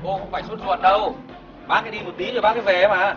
Cô không phải sốt ruột đâu. Bác ấy đi một tí rồi bác ấy về mà.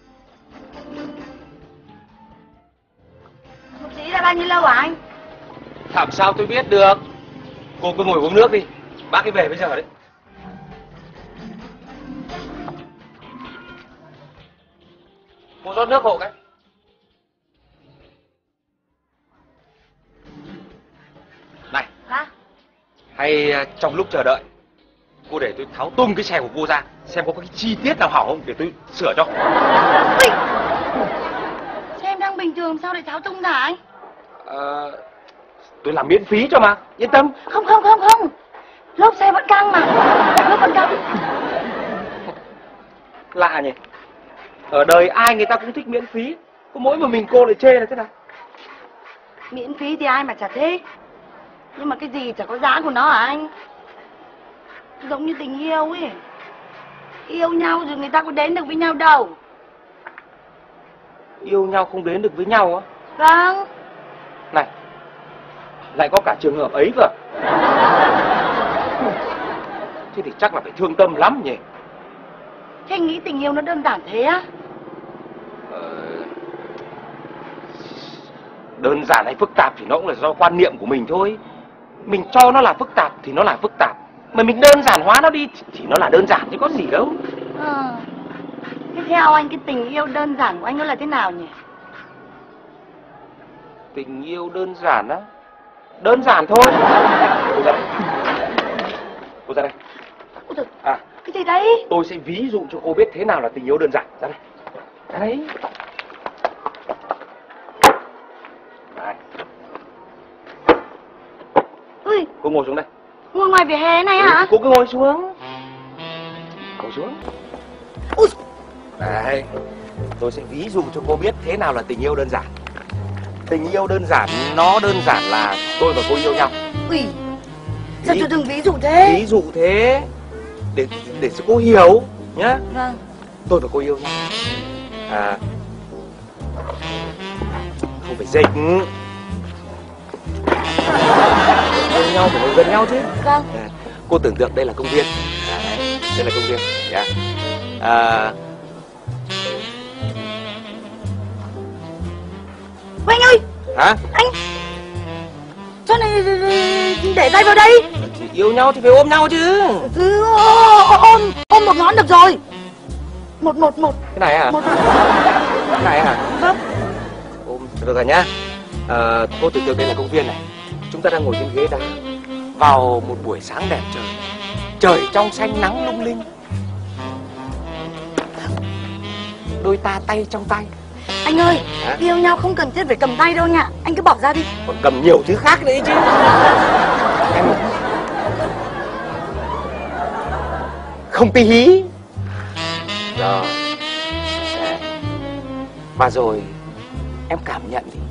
Một tí là bao nhiêu lâu hả anh? Làm sao tôi biết được. Cô cứ ngồi uống nước đi. Bác ấy về bây giờ đấy. Cô rót nước hộ cái. Này. Hả? Hay trong lúc chờ đợi, cô để tôi tháo tung cái xe của cô ra, xem có cái chi tiết nào hỏng không để tôi sửa cho. Ui! Xe em đang bình thường sao lại tháo tung hả anh? Tôi làm miễn phí cho mà, yên tâm. Không. Lốp xe vẫn căng mà. Lốp vẫn căng. Lạ nhỉ. Ở đời ai người ta cũng thích miễn phí, có mỗi một mình cô lại chê là thế nào? Miễn phí thì ai mà chả thích. Nhưng mà cái gì chả có giá của nó hả anh? Giống như tình yêu ấy. Yêu nhau rồi người ta có đến được với nhau đâu. Yêu nhau không đến được với nhau á? Vâng. Này, lại có cả trường hợp ấy cơ. Thế thì chắc là phải thương tâm lắm nhỉ. Thế anh nghĩ tình yêu nó đơn giản thế á? Đơn giản hay phức tạp thì nó cũng là do quan niệm của mình thôi. Mình cho nó là phức tạp thì nó là phức tạp, mà mình đơn giản hóa nó đi thì nó là đơn giản chứ có gì đâu. Thế theo anh cái tình yêu đơn giản của anh nó là thế nào nhỉ? Tình yêu đơn giản á? Đơn giản thôi. Cô ra đây. Cô ra đây. Ôi trời, cái gì đấy? Tôi sẽ ví dụ cho cô biết thế nào là tình yêu đơn giản. Ra đây. Đấy. Đấy. Ui, cô ngồi xuống đây. Ngồi ngoài vỉa hè này hả? Cô cứ ngồi xuống. Ngồi xuống. Ui. Đấy. Tôi sẽ ví dụ cho cô biết thế nào là tình yêu đơn giản. Tình yêu đơn giản, nó đơn giản là tôi và cô yêu nhau. Ui, sao tôi đừng ví dụ thế? Ví dụ thế để cho cô hiểu nhá. Vâng. Tôi và cô yêu nhau. Không phải dịch. Yêu nhau phải ngồi gần nhau chứ. Vâng. Cô tưởng tượng đây là công viên. Đây là công viên. Yeah. Anh ơi. Hả? Anh sao này để tay vào đây? Thì yêu nhau thì phải ôm nhau chứ. Ôm một ngón được rồi. Một. Cái này hả? Cái này hả? Vâng. Ôm được rồi nhá. Cô tưởng tượng đây là công viên này. Chúng ta đang ngồi trên ghế đá vào một buổi sáng đẹp trời. Trời trong xanh nắng lung linh. Đôi ta tay trong tay. Anh ơi, yêu nhau không cần thiết phải cầm tay đâu nha. Anh cứ bỏ ra đi. Còn cầm nhiều thứ khác đấy chứ. Em không tí hí. Rồi. Và rồi em cảm nhận đi.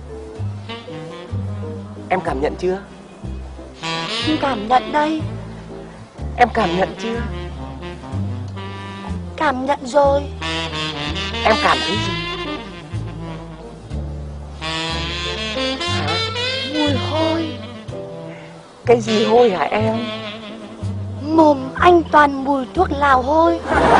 Em cảm nhận chưa? Em cảm nhận đây. Em cảm nhận chưa? Cảm nhận rồi. Em cảm thấy gì? Hả? Mùi hôi. Cái gì hôi hả em? Mồm anh toàn mùi thuốc lào hôi.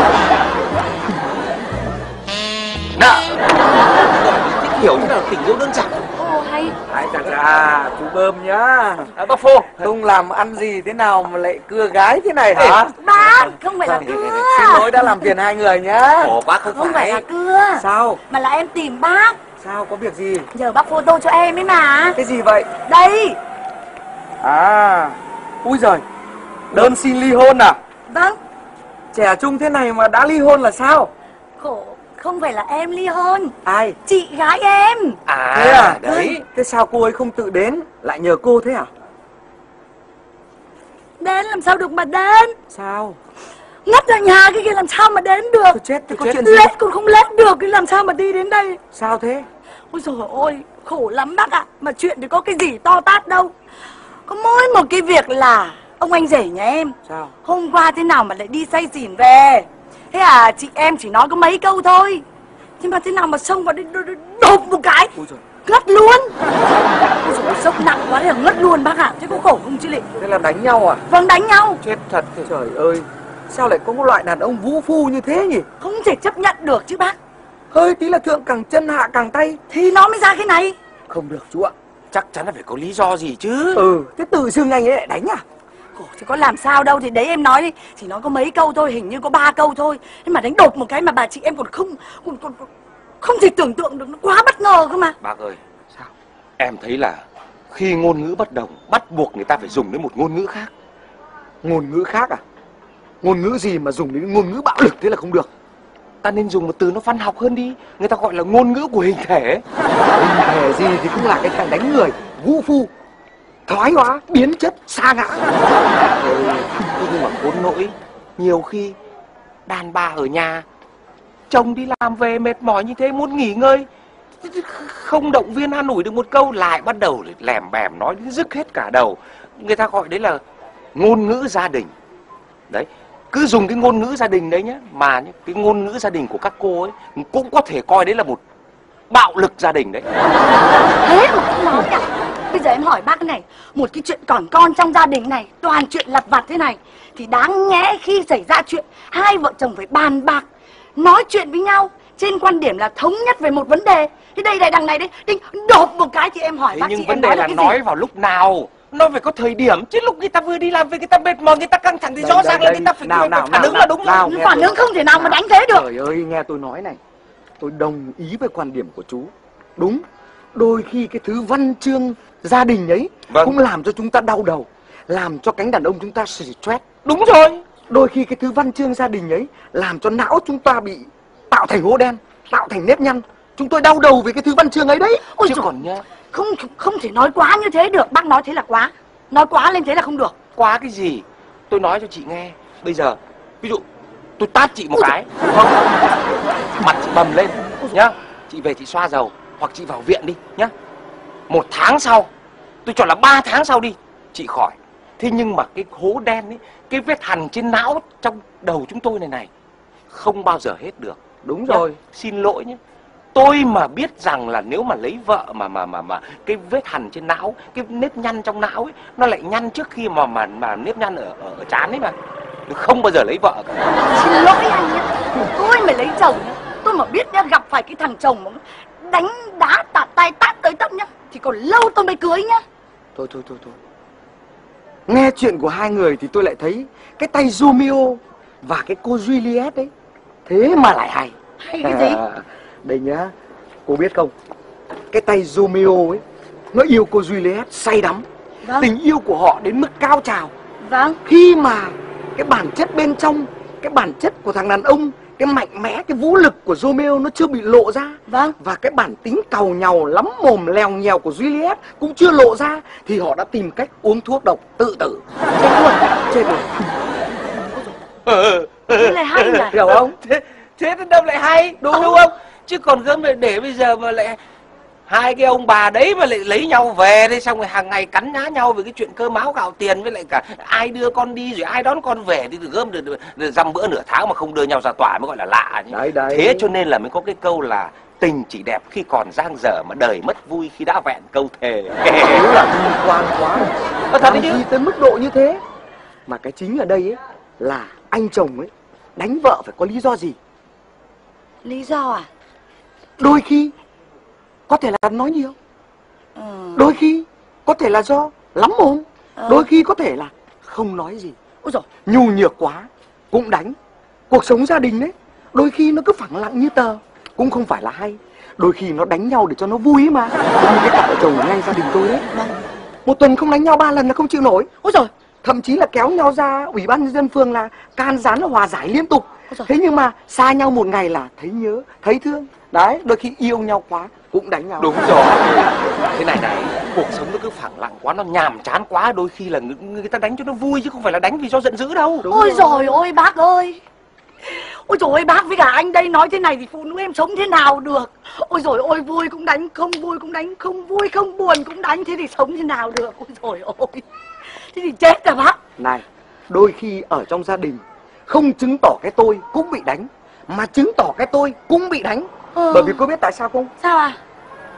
Nợ. Thích hiểu thế nào tình yêu đơn giản. Ồ hay. Ai chà, chú Bơm nhá. Bác Phô. Không làm ăn gì thế nào mà lại cưa gái thế này hả? Bác, không phải là cưa. Xin lỗi đã làm phiền hai người nhá. Ồ, bác Không phải là cưa. Sao? Mà là em tìm bác. Sao, có việc gì? Nhờ bác photo cho em ấy mà. Cái gì vậy? Đây. À, ui giời, đơn xin ly hôn à? Vâng. Trẻ trung thế này mà đã ly hôn là sao? Khổ, không phải là em ly hôn. Ai? Chị gái em. Thế à? Đấy. Thế sao cô ấy không tự đến, lại nhờ cô thế à? Đến làm sao được mà đến. Sao? Ngất ở nhà cái kia làm sao mà đến được. Tôi chết, thế có chuyện gì? Lết còn không lết được thì làm sao mà đi đến đây. Sao thế? Ôi dồi ôi, khổ lắm bác ạ. Mà chuyện thì có cái gì to tát đâu. Có mỗi một cái việc là ông anh rể nhà em. Sao? Hôm qua thế nào mà lại đi say xỉn về. Thế à, chị em chỉ nói có mấy câu thôi. Nhưng mà thế nào mà xông vào đi đột một cái. Ôi giời. Ngất luôn. Ôi dồi, sốc nặng quá thì là ngất luôn bác ạ. Thế có khổ không chứ lị? Thế là đánh nhau à? Vâng, đánh nhau. Chết thật. Trời ơi, Sao lại có một loại đàn ông vũ phu như thế nhỉ? Không thể chấp nhận được chứ bác. Hơi tí là thượng cẳng chân hạ cẳng tay. Thì nó mới ra cái này. Không được chú ạ. Chắc chắn là phải có lý do gì chứ. Thế tự dưng anh ấy lại đánh à? Khổ thì có làm sao đâu, thì đấy em nói đi, chỉ nói có mấy câu thôi, hình như có 3 câu thôi. Thế mà đánh đột một cái mà bà chị em còn không thể tưởng tượng được, nó quá bất ngờ cơ mà. Bác ơi, sao? Em thấy là khi ngôn ngữ bất đồng, bắt buộc người ta phải dùng đến một ngôn ngữ khác. Ngôn ngữ khác à? Ngôn ngữ gì mà dùng đến ngôn ngữ bạo lực thế là không được? Ta nên dùng một từ nó văn học hơn đi. Người ta gọi là ngôn ngữ của hình thể. Hình thể gì thì cũng là cái thằng đánh người, vũ phu, thoái hóa, biến chất, sa ngã. Nhưng mà khốn nỗi, nhiều khi đàn bà ở nhà, chồng đi làm về mệt mỏi như thế, muốn nghỉ ngơi, không động viên an ủi được một câu, lại bắt đầu lèm bèm nói đến rứt hết cả đầu. Người ta gọi đấy là ngôn ngữ gia đình. Đấy, cứ dùng cái ngôn ngữ gia đình đấy nhá, mà cái ngôn ngữ gia đình của các cô ấy cũng có thể coi đấy là một bạo lực gia đình đấy. Thế mà cũng nói à? Bây giờ em hỏi bác cái này, một cái chuyện còn con trong gia đình này, toàn chuyện lặt vặt thế này, thì đáng nhẽ khi xảy ra chuyện, hai vợ chồng phải bàn bạc, nói chuyện với nhau trên quan điểm là thống nhất về một vấn đề. Thế đây này, đằng này đấy, định đột một cái thì em hỏi Thế bác nhưng chị vấn em đề nói là cái nói gì? vào lúc nào, nó phải có thời điểm chứ. Lúc người ta vừa đi làm về, người ta mệt mỏi, người ta căng thẳng thì rõ ràng là người ta phải phản ứng là đúng rồi. Phản ứng không thể nào mà đánh thế được. Trời ơi, nghe tôi nói này, tôi đồng ý với quan điểm của chú. Đúng, đôi khi cái thứ văn chương gia đình ấy cũng làm cho chúng ta đau đầu, làm cho cánh đàn ông chúng ta stress. Đúng rồi. Đôi khi cái thứ văn chương gia đình ấy làm cho não chúng ta bị tạo thành hố đen, tạo thành nếp nhăn. Chúng tôi đau đầu với cái thứ văn chương ấy đấy. Ôi Chứ trời, còn nhá, không thể nói quá như thế được. Bác nói thế là quá, nói quá lên thế là không được. quá cái gì? Tôi nói cho chị nghe. Bây giờ, ví dụ tôi tát chị một cái, không? Mặt chị bầm lên nhá, chị về chị xoa dầu, hoặc chị vào viện đi nhá. 1 tháng sau, tôi cho là 3 tháng sau đi, chị khỏi. Thế nhưng mà cái hố đen ấy, cái vết hằn trên não trong đầu chúng tôi này không bao giờ hết được. Đúng rồi. Xin lỗi nhé, tôi mà biết rằng là nếu mà lấy vợ mà cái vết hằn trên não, cái nếp nhăn trong não ấy, nó lại nhăn trước khi mà nếp nhăn ở trán ấy mà, tôi không bao giờ lấy vợ cả. Xin lỗi anh nhé, tôi mà lấy chồng nhá, tôi mà biết nhá, gặp phải cái thằng chồng mà đánh đá tạt tay tát tới tấp nhá, thì còn lâu tôi mới cưới nhá. Thôi. Nghe chuyện của hai người thì tôi lại thấy cái tay Romeo và cái cô Juliet ấy, thế mà lại hay. Hay cái gì? Đây nhá, cô biết không, cái tay Romeo ấy, nó yêu cô Juliet say đắm. Vâng. Tình yêu của họ đến mức cao trào. Vâng. Khi mà cái bản chất bên trong, cái bản chất của thằng đàn ông, cái mạnh mẽ, cái vũ lực của Romeo nó chưa bị lộ ra. Vâng. Và cái bản tính càu nhàu lắm mồm lèo nhèo của Juliet cũng chưa lộ ra, thì họ đã tìm cách uống thuốc độc tự tử. Chết luôn. Thế này hay nhỉ? Hiểu không? Thế thì đâu lại hay, đúng không? Chứ còn gớm để bây giờ mà lại hai cái ông bà đấy mà lại lấy nhau về đây, xong rồi hàng ngày cắn nhá nhau về cái chuyện cơm áo gạo tiền, với lại cả ai đưa con đi rồi ai đón con về thì gớm được dăm bữa nửa tháng mà không đưa nhau ra tòa mới gọi là lạ chứ. Đấy. Thế cho nên là mới có cái câu là tình chỉ đẹp khi còn dang dở, mà đời mất vui khi đã vẹn câu thề. Đúng là bi quan quá. Thật đấy chứ. Gì tới mức độ như thế. Mà cái chính ở đây ấy là anh chồng ấy đánh vợ phải có lý do gì? Lý do à? Đôi khi có thể là nói nhiều, đôi khi có thể là do lắm mồm, đôi khi có thể là không nói gì. Ôi dồi, Nhu nhược quá cũng đánh. Cuộc sống gia đình đấy đôi khi nó cứ phẳng lặng như tờ, cũng không phải là hay. Đôi khi nó đánh nhau để cho nó vui ấy mà. Như cái cặp vợ chồng ở ngay gia đình tôi đấy, một tuần không đánh nhau 3 lần là không chịu nổi. ôi dồi, Thậm chí là kéo nhau ra ủy ban nhân dân phường là can gián là hòa giải liên tục. Ôi Thế nhưng mà xa nhau một ngày là thấy nhớ, thấy thương. Đấy, đôi khi yêu nhau quá cũng đánh nhau. Đúng rồi. Thế này, cuộc sống nó cứ phẳng lặng quá, nó nhàm chán quá, đôi khi là người ta đánh cho nó vui chứ không phải là đánh vì do giận dữ đâu. ôi dồi ôi bác ơi. Ôi dồi ôi bác với cả anh đây nói thế này thì phụ nữ em sống thế nào được. Ôi dồi ôi, vui cũng đánh, không vui cũng đánh, không vui không buồn cũng đánh, thế thì sống thế nào được. Ôi dồi ôi, thế thì chết rồi bác. Này, đôi khi ở trong gia đình không chứng tỏ cái tôi cũng bị đánh, mà chứng tỏ cái tôi cũng bị đánh. Bởi vì cô biết tại sao không? Sao à?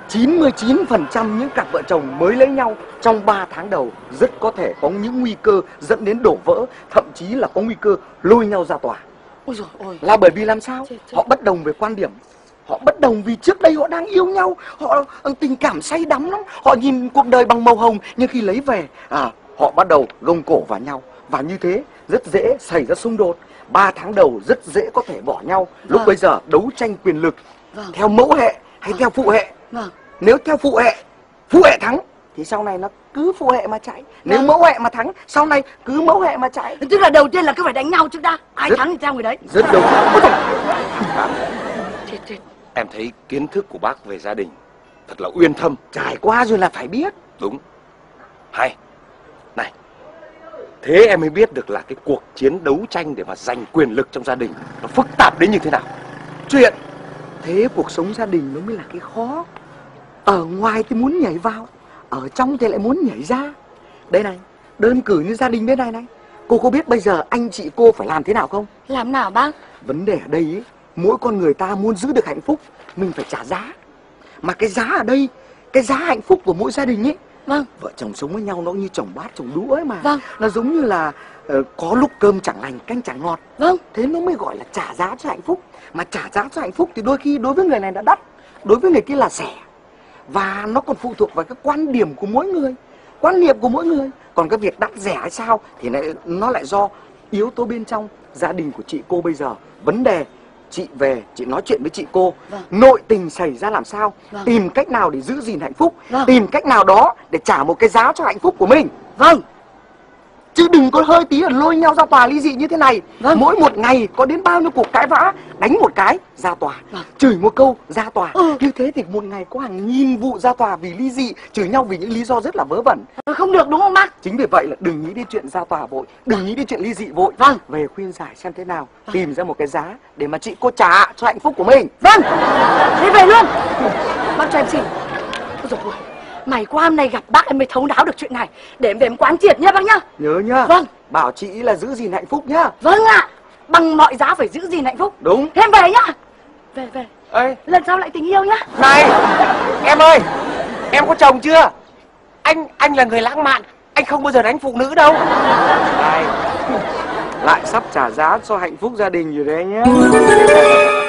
99% những cặp vợ chồng mới lấy nhau trong 3 tháng đầu rất có thể có những nguy cơ dẫn đến đổ vỡ, thậm chí là có nguy cơ lôi nhau ra tòa. Ôi dồi ôi. Là bởi vì làm sao? Chết. Họ bất đồng về quan điểm. Họ bất đồng vì trước đây họ đang yêu nhau, họ tình cảm say đắm lắm, họ nhìn cuộc đời bằng màu hồng, nhưng khi lấy về họ bắt đầu gông cổ vào nhau, và như thế rất dễ xảy ra xung đột. 3 tháng đầu rất dễ có thể bỏ nhau. Lúc bây giờ đấu tranh quyền lực theo mẫu hệ hay theo phụ hệ. Nếu theo phụ hệ thắng thì sau này nó cứ phụ hệ mà chạy. Nếu mẫu hệ mà thắng, sau này cứ mẫu hệ mà chạy. Tức là đầu tiên là cứ phải đánh nhau trước đã. Ai thắng thì theo người đấy. Rất đúng. Chết. Em thấy kiến thức của bác về gia đình thật là uyên thâm. Trải qua rồi là phải biết. Đúng. Hay. Này, thế em mới biết được là cái cuộc chiến đấu tranh để mà giành quyền lực trong gia đình nó phức tạp đến như thế nào. Chuyện thế cuộc sống gia đình nó mới là cái khó. Ở ngoài thì muốn nhảy vào, ở trong thì lại muốn nhảy ra. Đây này, đơn cử như gia đình bên này này, cô có biết bây giờ anh chị cô phải làm thế nào không? Làm nào bác? Vấn đề ở đây ấy, mỗi con người ta muốn giữ được hạnh phúc mình phải trả giá. Mà cái giá ở đây, cái giá hạnh phúc của mỗi gia đình ấy, vợ chồng sống với nhau nó như chồng bát chồng đũa ấy mà. Nó giống như là có lúc cơm chẳng lành canh chẳng ngọt. Thế nó mới gọi là trả giá cho hạnh phúc. Mà trả giá cho hạnh phúc thì đôi khi đối với người này là đắt, đối với người kia là rẻ. Và nó còn phụ thuộc vào cái quan điểm của mỗi người, quan niệm của mỗi người. Còn cái việc đắt rẻ hay sao thì nó lại do yếu tố bên trong gia đình của chị cô bây giờ. Vấn đề chị về, chị nói chuyện với chị cô, nội tình xảy ra làm sao, tìm cách nào để giữ gìn hạnh phúc, tìm cách nào đó để trả một cái giá cho hạnh phúc của mình. Chứ đừng có hơi tí là lôi nhau ra tòa ly dị như thế này. Mỗi một ngày có đến bao nhiêu cuộc cãi vã, đánh một cái ra tòa, chửi một câu ra tòa. Như thế thì một ngày có hàng nghìn vụ ra tòa vì ly dị, chửi nhau vì những lý do rất là vớ vẩn. Không được đúng không bác? Chính vì vậy là đừng nghĩ đến chuyện ra tòa vội, đừng nghĩ đến chuyện ly dị vội. Về khuyên giải xem thế nào, tìm ra một cái giá để mà chị cô trả cho hạnh phúc của mình. Thế về luôn. Bác cho em xin. Ôi dồi ôi, mày qua hôm nay gặp bác em mới thấu đáo được chuyện này. Để em về em quán triệt nhá bác nhá. Nhớ nhá. Bảo chị là giữ gìn hạnh phúc nhá. Bằng mọi giá phải giữ gìn hạnh phúc. Đúng. Thế em về nhá. Về. Ê, lần sau lại tình yêu nhá. Này, em ơi, em có chồng chưa? Anh là người lãng mạn, anh không bao giờ đánh phụ nữ đâu. Này, lại sắp trả giá cho hạnh phúc gia đình rồi đấy nhá.